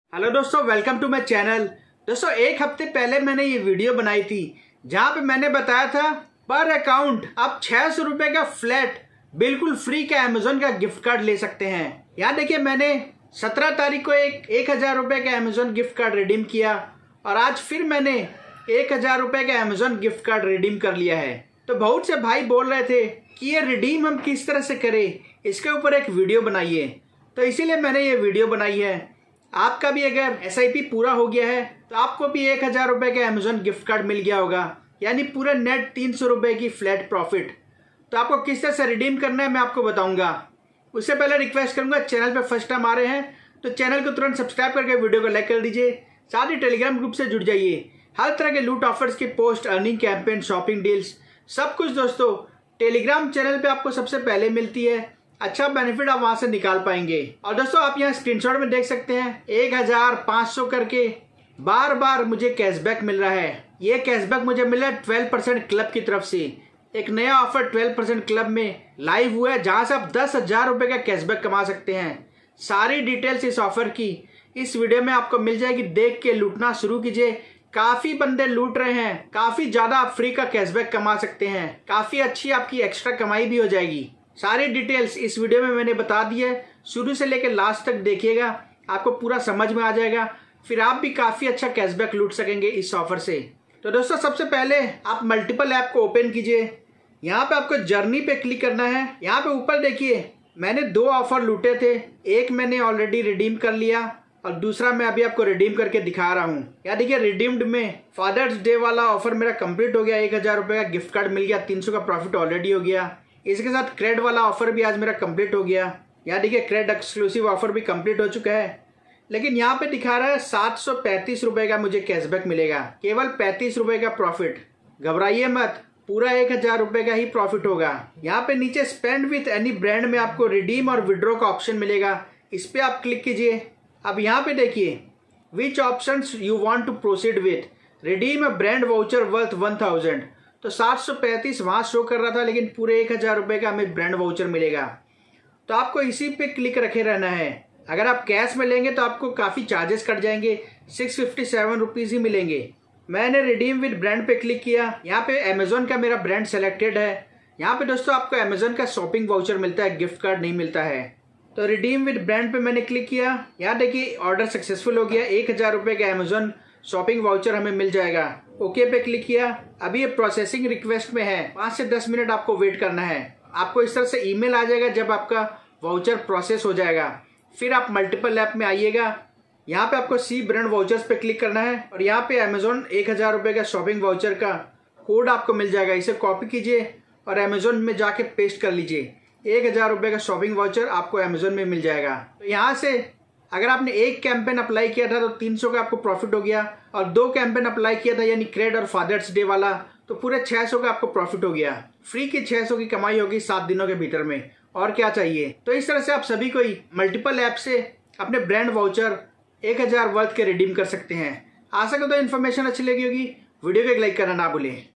Hello दोस्तों, welcome to my channel. दोस्तों, एक हफ्ते पहले मैंने ये वीडियो बनाई थी जहां पे मैंने बताया था पर अकाउंट आप 600 रुपए का फ्लैट बिल्कुल फ्री का अमेजोन का गिफ्ट कार्ड ले सकते हैं। यहाँ देखिए, मैंने 17 तारीख को एक 1000 रुपए का अमेजोन गिफ्ट कार्ड रिडीम किया और आज फिर मैंने 1000 रुपए का अमेजोन गिफ्ट कार्ड रिडीम कर लिया है। तो बहुत से भाई बोल रहे थे कि ये रिडीम हम किस तरह से करें, इसके ऊपर एक वीडियो बनाइए। तो इसीलिए मैंने ये वीडियो बनाई है। आपका भी अगर SIP पूरा हो गया है तो आपको भी 1000 रुपए का अमेजोन गिफ्ट कार्ड मिल गया होगा, यानी पूरा नेट 300 रुपए की फ्लैट प्रॉफिट। तो आपको किस तरह से रिडीम करना है मैं आपको बताऊंगा। उससे पहले रिक्वेस्ट करूंगा, चैनल पे फर्स्ट टाइम आ रहे हैं तो चैनल को तुरंत सब्सक्राइब करके वीडियो को लाइक कर दीजिए। साथ ही टेलीग्राम ग्रुप से जुड़ जाइए। हर तरह के लूट ऑफर्स की post, earning campaign, shopping deals, सब कुछ दोस्तों टेलीग्राम चैनल पे आपको सबसे पहले मिलती है। अच्छा बेनिफिट आप वहां से निकाल पाएंगे। और दोस्तों, आप यहाँ स्क्रीनशॉट में देख सकते हैं 1500 करके बार बार मुझे कैशबैक मिल रहा है। ये कैशबैक मुझे मिला 12% क्लब की तरफ से। एक नया ऑफर 12% क्लब में लाइव हुआ है जहां से आप 10,000 रुपए का कैशबैक कमा सकते हैं। सारी डिटेल्स इस ऑफर की इस वीडियो में आपको मिल जाएगी। देख के लूटना शुरू कीजिए। काफी बंदे लूट रहे हैं, काफी ज्यादा आप फ्री का कैशबैक कमा सकते हैं। काफी अच्छी आपकी एक्स्ट्रा कमाई भी हो जाएगी। सारी डिटेल्स इस वीडियो में मैंने बता दी है। शुरू से लेकर लास्ट तक देखिएगा, आपको पूरा समझ में आ जाएगा। फिर आप भी काफी अच्छा कैशबैक लूट सकेंगे इस ऑफर से। तो दोस्तों, सबसे पहले आप मल्टीपल ऐप को ओपन कीजिए। यहाँ पे आपको जर्नी पे क्लिक करना है। यहाँ पे ऊपर देखिए, मैंने 2 ऑफर लूटे थे। एक मैंने ऑलरेडी रिडीम कर लिया और दूसरा मैं अभी आपको रिडीम करके दिखा रहा हूँ। यहाँ देखिए, रिडीम्ड में फादर्स डे वाला ऑफर मेरा कंप्लीट हो गया। 1000 रुपए का गिफ्ट कार्ड मिल गया, 300 का प्रॉफिट ऑलरेडी हो गया। इसके साथ क्रेड वाला ऑफर भी आज मेरा कंप्लीट हो गया। यहाँ देखिए, क्रेड एक्सक्लूसिव ऑफर भी कंप्लीट हो चुका है। लेकिन यहाँ पे दिखा रहा है 735 रुपए का मुझे कैशबैक मिलेगा, केवल 35 रुपए का प्रॉफिट। घबराइए मत, पूरा 1000 रुपए का ही प्रॉफिट होगा। यहाँ पे नीचे स्पेंड विथ एनी ब्रांड में आपको रिडीम और विड्रॉ का ऑप्शन मिलेगा, इस पे आप क्लिक कीजिए। अब यहाँ पे देखिए, which option you want to proceed with, redeem a brand voucher worth 1000। तो 735 वहां शो कर रहा था, लेकिन पूरे 1000 रुपए का हमें ब्रांड वाउचर मिलेगा। तो आपको इसी पे क्लिक रखे रहना है। अगर आप कैश में लेंगे तो आपको काफी चार्जेस कट जाएंगे, 657 रुपीज ही मिलेंगे। मैंने रिडीम विद ब्रांड पे क्लिक किया। यहाँ पे अमेजोन का मेरा ब्रांड सेलेक्टेड है। यहाँ पे दोस्तों आपको अमेजोन का शॉपिंग वाउचर मिलता है, गिफ्ट कार्ड नहीं मिलता है। तो रिडीम विद ब्रांड पे मैंने क्लिक किया। यहाँ देखिए, ऑर्डर सक्सेसफुल हो गया। 1000 रुपए का अमेजोन शॉपिंग वाउचर हमें मिल जाएगा। ओके पे क्लिक किया। अभी ये प्रोसेसिंग रिक्वेस्ट में है, 5 से 10 मिनट आपको वेट करना है। आपको इस तरह से ईमेल आ जाएगा जब आपका वाउचर प्रोसेस हो जाएगा। फिर आप मल्टीपल ऐप में आइएगा। यहाँ पे आपको सी ब्रांड वाउचर्स पे क्लिक करना है और यहाँ पे अमेजोन 1000 रुपए का शॉपिंग वाउचर का कोड आपको मिल जाएगा। इसे कॉपी कीजिए और अमेजोन में जाके पेस्ट कर लीजिए। 1000 रुपए का शॉपिंग वाउचर आपको अमेजोन में मिल जाएगा। तो यहाँ से अगर आपने एक कैंपेन अप्लाई किया था तो 300 का आपको प्रॉफिट हो गया, और 2 कैंपेन अप्लाई किया था यानी क्रेड और फादर्स डे वाला, तो पूरे 600 का आपको प्रॉफिट हो गया। फ्री की 600 की कमाई होगी 7 दिनों के भीतर में। और क्या चाहिए। तो इस तरह से आप सभी को ही मल्टीपल ऐप से अपने ब्रांड वाउचर 1000 वर्थ के रिडीम कर सकते हैं। आशा करता हूं इन्फॉर्मेशन अच्छी लगी होगी। वीडियो को एक लाइक करना ना भूलें।